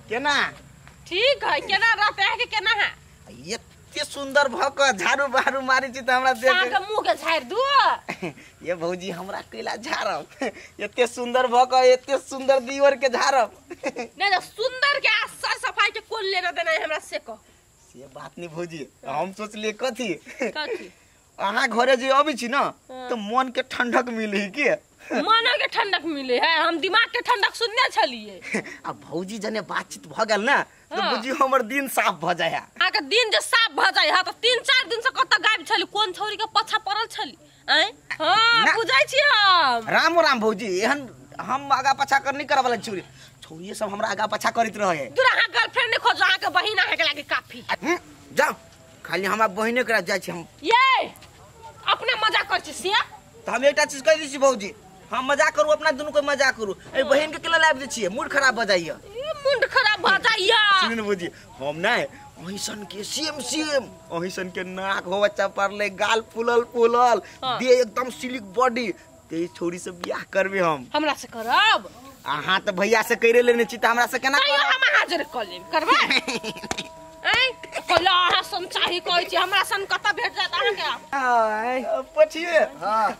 केना ठीक है केना रहते है कि केना है एते सुंदर भक झाड़ू बारू मारी छी त हमरा देख के मुंह के झाड़ दू ये भौजी हमरा कैला झाड़ब एते सुंदर भक एते सुंदर दीवर के झाड़ब नहीं तो सुंदर के सर सफाई के कोन लेना देना है हमरा से को से बात नहीं भौजी हम सोचलिए कथी कथी अहाँ घरे जे अबै छी न तो मन के ठंडक मिली के मन के ठंडक मिले है हम दिमाग के ठंडक सुनने छलिए अब भौजी जने बातचीत भ गेल ना तो बुझी हमर दिन साफ भ जाय है आ के दिन जे साफ भ जाय है तो 3-4 दिन से कत गायब छली कोन छौरी के पछा पड़ल छली हैं हां बुझाई छी हम राम राम भौजी एहन हम आगा पछा कर नहीं करब वाला छौरी छौरी सब हमरा आगा पछा करत रहे है दूर अहाँ गर्लफ्रेंड ने खोज अहाँ के बहिन है के लागे काफी जाओ खाली हमरा बहिने करा जाय छी हम ये अपने मजाक कर छी सिया तो हम एकटा चीज कह दी छी भौजी हम मजाक करू अपना दोनों को मजाक करू ए बहन के केला लाब दे छी मूड खराब भ जाइए मूड खराब भ जाइए सुन न भौजी हम नहीं ओहिसन के सेम ओहिसन के नाक हो बच्चा परले गाल फुलल दे एकदम सिलिक बॉडी ते छोरी से बियाह करबे हम हमरा से करब अहाँ तो भैया से करे लेने छी त हमरा से केना करब हम हाजिर कर लेब करबे ए कोला हसन चाही कहै छी हमरा सन कत भेट जात अहाँ के पछिए हां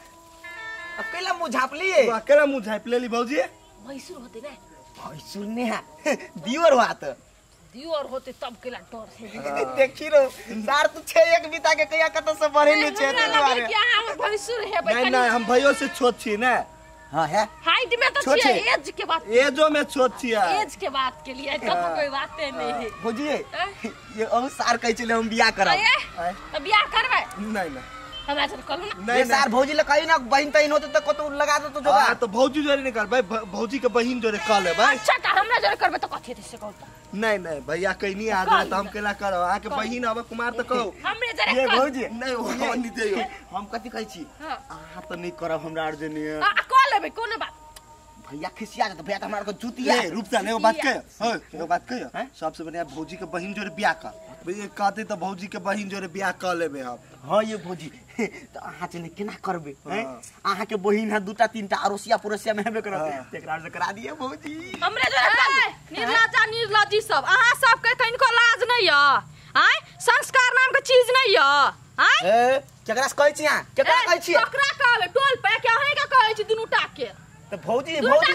अकेला मुंह झाप लिए अकेला मुंह झाप लेली भौजी भैंसुर होते ना भैंसुर ने है दियोर बात दियोर होते तब केला डर से देखी रो सार तू छे एक बिता के कया कत से बढ़े ने छे दुआरे क्या हम भैंसुर है नहीं नहीं हम भैयो से छोट छी ना हां है हाइट में तो छी एज के बात एजो में छोट छी एज के बात के लिए तब कोई बात नहीं है भौजी ये अब सार कह चले हम बियाह करब तो बियाह करबे नहीं नहीं हमरा से कहलू ना नहीं सार भौजी ल कहि ना बहिन तहिन होते त कतो लगा दो तो जोगा तो भौजी जोरे नहीं कर भाई भौजी के बहिन जोरे कह ले भाई अच्छा त हमरा जोरे करबे तो कथि से कहू नहीं नहीं भैया कहीं नहीं आ जाए तो हम केला करो आके बहिन अब कुमार तो कहो हमरे जरे ये भौजी नहीं वो नहीं दे हम कथि कहै छी अहाँ तो नहीं करब हमरा अर्जनी आ कह लेबे कोन बात भैया खिसिया जात भैया हमरा को जूतिया ए रुपसा ने वो बात कह हां एगो बात कह सबसे बढ़िया भौजी के बहिन जोरे बियाह कर भैया कहते तो भौजी के बहिन जोरे बियाह कर लेबे हम हां ये भौजी तो अहाँ जने केना करबे हैं अहाँ के बहिन है दूटा तीनटा अरोसिया पुरसिया में हेबे करत एकरा से करा दिए भौजी हमरे जोरे निर्लजा निर्लजी सब अहाँ सब के कनिको लाज नहीं य हैं संस्कार नाम के चीज नहीं य हैं ए केकरा से कहै छी अहाँ केकरा कहै छी केकरा कहबे टोल पे के अहीं के कहै छी दुनू टाके तो भौजी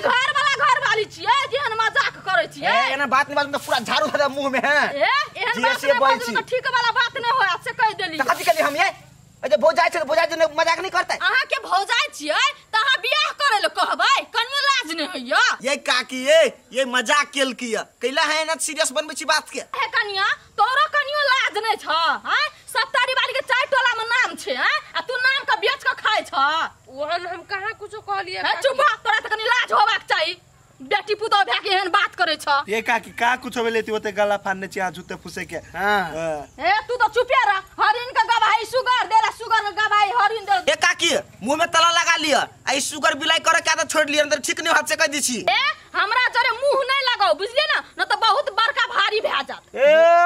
घर वाली छियै जेहन मजाक करै छियै एना बात नहीं बात में पूरा झाड़ू धरे मुंह में है एहन बात नहीं ठीक वाला बात नहीं होय से कह देली कथि के हम ये जे भौजाई छै भौजाई जने मजाक नहीं करतै अहाँ के भौजाई छियै त अहाँ बियाह करे ल कहबै कनियो लाज नहीं होइया ये काकी ये मजाक केल किया कैला है ना सीरियस बनबै छी बात के हे कनिया तोरो कनियो लाज नहीं छ हैं सप्तारी वाली के चार टोला में नाम छै हैं आ तू नाम का बेच के खाय छ ओहन हम कहां कुछो कहलिए है चुप तोरा त कनी लाज होबाक चाहिए बेटी पुतो भे के एहन बात करे छ ये काकी का कुछ होले ती ओते गला फाड़ने छी आ जूते फुसे के हां ए तू तो चुपिया रह हरिन का गवाही सुगर देला सुगर का गवाही हरिन दे ए काकी मुंह में तला लगा लिया आई शुगर बिलाई करे क्या तो छोड़ लिया अंदर ठीक नहीं हाथ से कह दी छी ए हमरा जरे मुंह नहीं लगाओ बुझलिए ना न तो बहुत बड़का भारी भे जात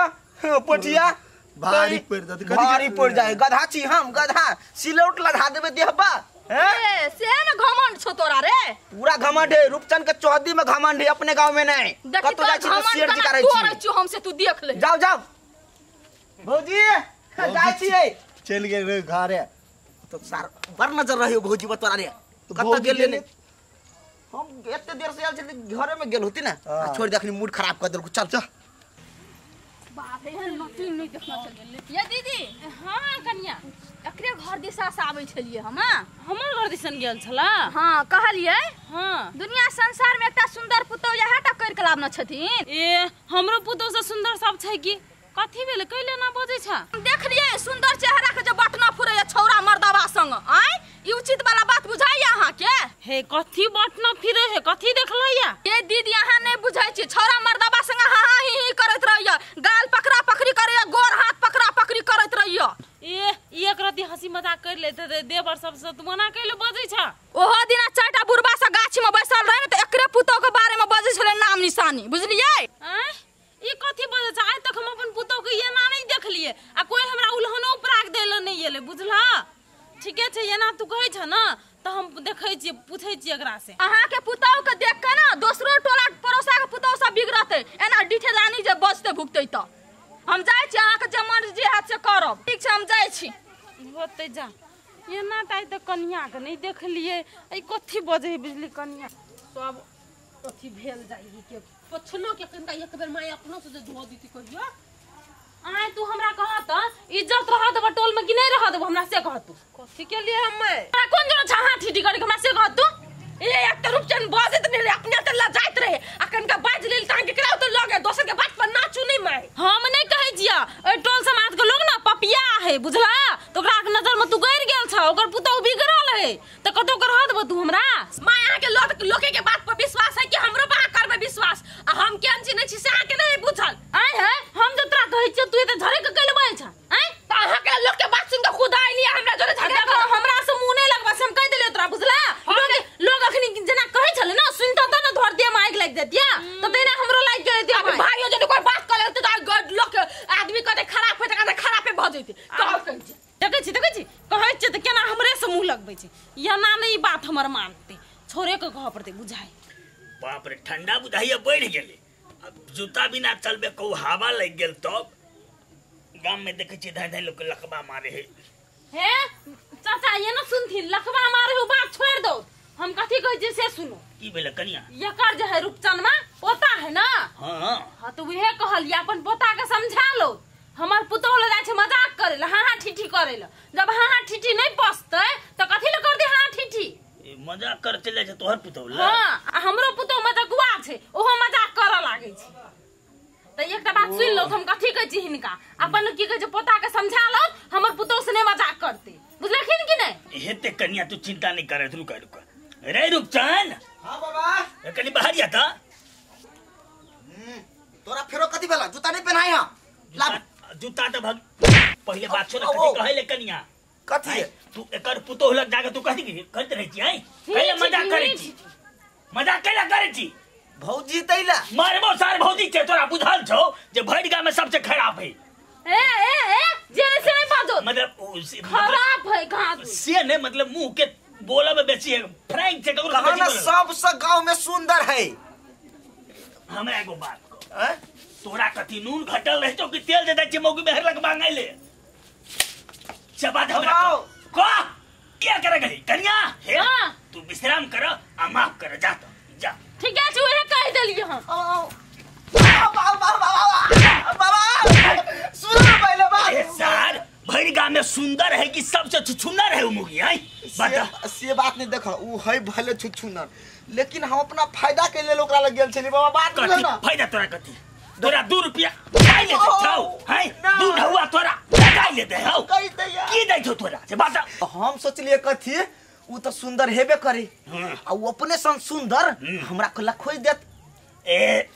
ए पोटिया भारी पड़ जात भारी पड़ जाए गधा छी हम गधा सिलौट लगा देबे देहबा ए से न घमंड छ तोरा रे पूरा घमंड है रूपचंद के चौहदी में घमंड है अपने गांव में नहीं कतो जाय छी तो शेर जी करे छी तू हमसे तू देख ले जाओ जाओ भौजी जाय छी चल गेल घर है तो सार बर नजर रहियो भौजी बतरा रे कत गेल ने हम एते देर से आल छी घरे में गेल होती ना छोड़ देखनी मूड खराब कर देल चल चल बाप रे हन नोटिन नहीं देखना चल गेल ये दीदी हां कन्या एकरे घर दिशा से आबै छलिए हम हमर घर दिसन गेल छला हां कहलिए हां दुनिया संसार में एकटा सुंदर पुतौ यहाटा कर के लाबना छथिन ए हमरो पुतौ से सुंदर सब छै की कथि भेले कैले ना बजै छ देखलिए सुंदर चेहरा के जे बटना फुरै छौरा मर्दावा संग आय ई उचित वाला बात बुझाइए अहाँ के हे कथि बटना फिरे है कथि देखलैया ए दीदी अहाँ नहीं बुझाइ छी छौरा मर्दावा संग हा हा ही करत रहैया गाल पकड़ा पकड़ी करैया गोर हाथ पकड़ा पकड़ी करत रहैया ए एक रति हंसी मजाक कर ले देवर सबसे तू मना कैले बजै छ ओहो दिना चारटा बुढ़बा से गाछी में बैसल रहे न त एकरे पुतौ के बारे में बजै छले नाम निशानी बुझलिए ई कथि बजै छ आज तक हम अपन पुतौ के ये ना नहीं देखलिए आ कोई हमरा उल्हनो प्राग देले नहीं एले बुझला ठीके छै एना तू कहै छ न त हम देखै छी पूछै छी एकरा से अहाँ के पुतौ के देख के ना दोसरो टोला पड़ोसा के पुतौ सब बिगड़ते एना हड्डी ठेलानी जे बचते भुगते त हम जाय छी अहाँ के जमर जे हाथ से करब ठीक छै हम जाय छी होते जा एना ताई त कन्या के नहीं देखलिए ए कथि बजे बिजली कन्या सब कथि भेल जाई के पछलो के कनका एक बेर माय अपनो से धो दीती कहियो आय तू हमरा कह त इज्जत रह देब टोल में कि नहीं रह देब हमरा से कह तू कथि के लिए हम कौन जनो छहा ठीठी करे हमरा से कह तू ए एक त रूपचंद बाजे त नहीं अपने त लजाइत रहे अखन का बाज लेल तां के कराओ त लगे दोसर के बात पर नाचू नहीं माय हम नहीं कहै जिया ए टोल समाज के लोग ना पपिया है बुझला तो ओकरा के नजर में तू गैर गेल छ ओकर पुतौ बिगड़ल है त कतो करह देब तू हमरा माय आहाँ के लोके के बात पर विश्वास है कि हमरो बा करबे विश्वास आ हम केन चिन्ह छी से आहाँ के नहीं बुझल आय है हम जतरा कहै छी तू त झरे के कइले बाय छ आय त आहाँ के लोग के बात सुन के खुद आइली हमरा जोरे झगड़ा हमरा से मुंह नहीं लगबा से हम कह देले तोरा बुझला लोग अखनी जना कहै छले ना सुनता त न धर दे माइक लाग देतिया त तेना हमरो लाग गेल दिया भाइयो जने कोई बात करे त लोग आदमी कहते खराब होते कहते खराबे भ जइते कहै छी देखै छी कहै छी त केना हमरे से मुंह लगबै छी या ना नहीं बात हमर मानते छोरे के कह पड़ते बुझाई बाप रे ठंडा बुझाइए बढ़ गेले अब जूता बिना चलबे कहू हवा लग गेल तब गांव में देखे छी धाय धाय लोग लखबा मारे हे चाचा ये न सुनथि लखबा मारे हो बात छोड़ दो हम कथि कहै छी से सुनो की भेल कनिया एकर जे है रूपचंद में पोता है ना हां तो उहे कहलिए अपन पोता के समझा लो हमर पुतौल जाय छै मजाक करे ल हां ठीठी करे ल जब हां ठीठी नहीं पसते त कथि ल कर दे हां ठीठी मजाक कर चले छै तोहर पुतौल हां हमरो पुतौ मजाकुआ छै ओहो मजाक करे लागे छै त एकटा बात सुन लो हम कथि कहै छी हिनका अपन की कहै छै पोता के समझा लो हमर पुतौ से नहीं मजाक करते बुझलखिन कि नहीं हेते कनिया तू चिंता नहीं करे रुका रे रूपचंद हां बाबा कनी बाहर या था तोरा फेरो कथि भेला जूता नहीं पहनाई हां ला जूता तो भग पहले बात सुन कथि कहै ले कनिया कथि तू एकर पुतौल लग जाके तू कथि कहत रही छी आई पहले मजाक करे छी मजाक कैला करे छी भौजी तैला मारबो सार भौजी के तोरा बुझल छौ जे भड़गा में सबसे खराब है ए जे से नहीं बाजो मतलब खराब है घास से नहीं मतलब मुंह के बोला में बेसी है फ्रैंक से करो कहां ना सबसे गांव में सुंदर है हमरा एगो बात हैं तोरा कथि नून घटल रह तो कि तेल दे दै छी मौगी में हर लग मांगै ले सब बात हमरा को क्या करे गई कन्या हे तू विश्राम कर आ माफ कर जा तो जा ठीक है तू कह देलिए हम बाबा सुनो पहले बात सर भड़गा में सुंदर है कि सबसे छुछुनर है मुगी है बता से बात नहीं देखो उ है भले छुछुनर लेकिन हम अपना फायदा के लिए ओकरा लग गेल छली बाबा बात कथि फायदा तोरा कथि तोरा 2 रुपया खाइ ले छौ है दूध हुआ तोरा लगाइ ले दे हौ की दै छौ तोरा से बता हम सोचलिए कथि उ तो सुंदर हेबे करे आ उ अपने सन सुंदर हमरा को खोज देत ए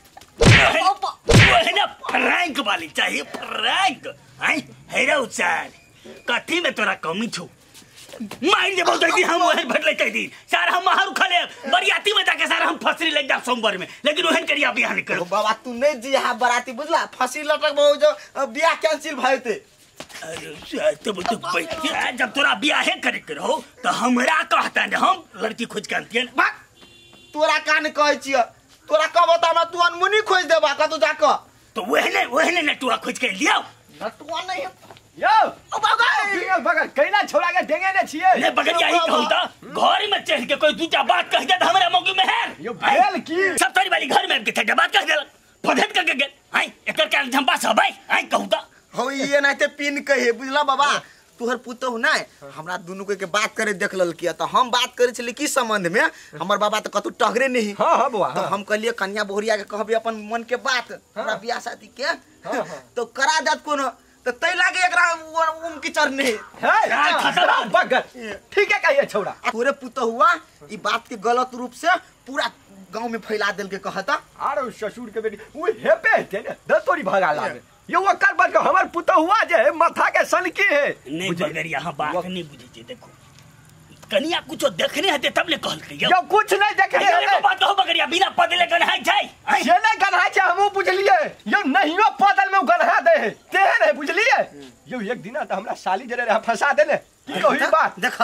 वो ना फ्रैंक वाली चाहिए फ्रैंक है हेरो सर कथि में तोरा कमी छौ माइन जे बोलते कि हम ओहन भटले कह दी सर हम मारू खले बरियाती में जाके सर हम फसरी लग जा सोमवार में लेकिन ओहन करिया बियाह नहीं करो बाबा तू नहीं जी हां बराती बुझला फसरी लटक बहु जो बियाह कैंसिल भइते अरे तब तो पैसा जब तोरा बियाह करे करो तो हमरा कहता ने हम लड़की खोज के आनतियन तोरा कान कहै छिय तोरा कब बता ना तू अनमुनी खोज देबा का तू जाके तो वहने नटुआ खोज के लियो नटुआ नहीं यो ओ बगल कैना छोड़ा के देंगे ने छिए ने बगल यही कहू त घर में चढ़ के कोई दूटा बात कह दे हमरा मौगी में है यो भेल की सब तोरी वाली घर में के थे बात कह देलक फधत के गेल आई एकर काल झंपा सब आई कहू त हो ये नाते पिन कहे बुझला बाबा तोहर पुतौ ना हमरा दुनु के बात करे देख लल किया त हम बात करे छली की संबंध में हमर बाबा त कतु टगरे नहीं हां हां बुआ तो हम कहलिए कन्या बोहरिया के कहबे अपन मन के बात हमरा बियाह शादी के तो करा देत कोनो तो तै लागे एकरा उम की चरने है बगल ठीक है कहिए छोड़ा तोरे पुतौ हुआ ई बात के गलत रूप से पूरा गांव में फैला देल के कहता अरे ससुर के बेटी वो हेपे थे ने दतोरी भगा लागे ये वो कर बल हमर पुतौ हुआ जे माथा के सन की है नहीं बगर यहां बात नहीं बुझे छे देखो कनिया कुछ देखने हते तब ले कहल के यो कुछ नहीं देखने ये बात कहो बगरिया बिना पदले गनहाई जाय ये नहीं गनहाई छे हमहु बुझलिए यो नहियो पदल में गनहा दे तेहन है बुझलिए यो एक दिन त हमरा साली जरे फंसा देने की कही बात देखा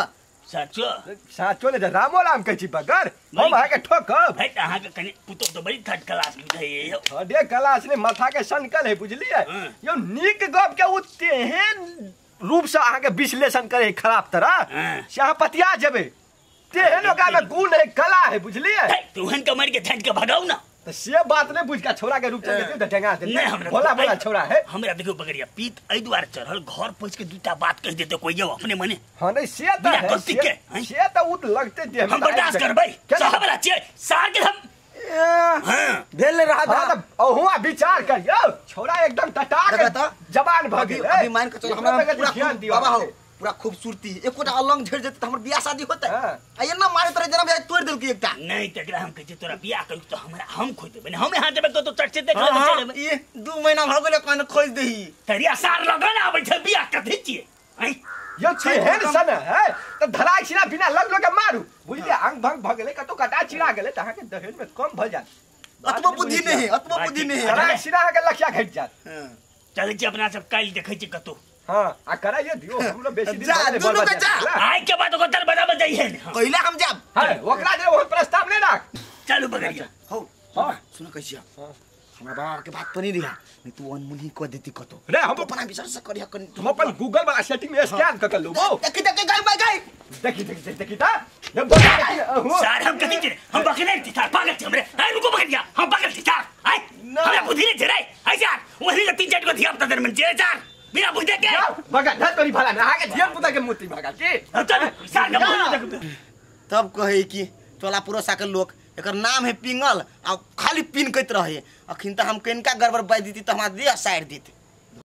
साचो साचो ने रामो राम कहै छी बगर हम आके ठोकब भाई अहाँ के कनी पुतो तो बड़ी थर्ड क्लास बुझै यो थर्डे क्लास ने माथा के सनकल है बुझलिए यो नीक गप के उ तेहन रूप से अहाँ के विश्लेषण करे खराब तरह से अहाँ पतिया जेबे तेहन ओकरा में गुण है कला है बुझलिए तुहन के मार के ठंड के भगाऊ ना तो से बात ने बुझ के छोरा के रूप से देते ढंगा दे भोला भोला छोरा है हमरा देखियो बगरिया पीत एई द्वार चढ़ल घर पहुंच के दूटा बात कह देते कोई यो अपने मने हां नहीं से त है से त उत लगते दे हम बर्दाश्त करबै साहब राज्य सार के हम भेल रहा था हुआ विचार करियो छोरा एकदम टटाक जवान भ गेल अभी मान के चलो हमरा पूरा ध्यान दियो बाबा हो पूरा खूबसूरती एकोटा अलंग झड़ जेते त हमर बियाह शादी होतै आ एना मारे तोरे जन्म जाय तोड़ देल की एकटा नहीं तकरा हम कहै तोरा बियाह कर तो हमरा हम खोज देबे हम यहां जेबे तो चर्चे देख ले चले ये 2 महीना भ गेले कोन खोज देही तरिया सार लगन आबै छै बियाह कथि छियै हैं यो छै हेन सन है त धराई छिना बिना लगलो के मारू बुझलिए अंग भंग भ गेले कतो कटा छिड़ा गेले त अहाँ के दहेज में कम भ जात अतबो बुद्धि नहीं धराई छिड़ा के लखिया घट जात चले छी अपना सब काल देखै छी कतो हां आ कराइए दियो हमरो बेसी दिन जा दुनु के जा आइ के बाद ओकर बड़ा बजाइए पहिले हम जाब हां ओकरा दे ओ प्रस्ताव नहीं राख चलू बगरिया हो हां सुन कैसिया हमरा बाबा के बात तो नहीं रिहा नहीं तू अनमुनी को देती कतो रे हम अपना विचार से करिया कन हम अपन गूगल वाला सेटिंग में स्कैन कर लो देखी गाय देखी ता ये बता सार हम कथि छियै हम बकने थी सार पागल छी हमरे आइ रुको बगरिया हम पागल छी सार आइ हमरा बुद्धि नहीं छै रे आइ सार वही के 3-4 को धिया पता में जे सार बिना बुझे के भगा धर तोरी भला ना आके धिया पुता के मूर्ति भगा के चल सार के बोल तब कहे कि टोला पुरोसा के लोग एकर नाम है पिंगल आ खाली पिन कहत रहे अखिन त हम केनका गड़बड़ बाज दीती त हमरा देह साइड देते